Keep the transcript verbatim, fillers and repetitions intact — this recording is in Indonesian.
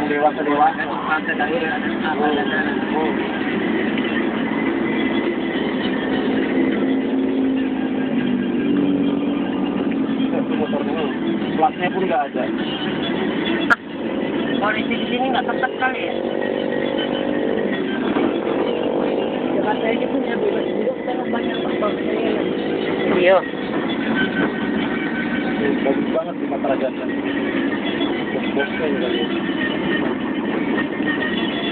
dewasa dewasa. Masa lahir ada apa dan oh. Motornya, platnya pun nggak ada. Polisi di sini nggak tetap kali ya? Jakarta aja punya bebas juga, kita banyak apa? Iya. Bagus banget di mata raja. Bos-bosnya juga.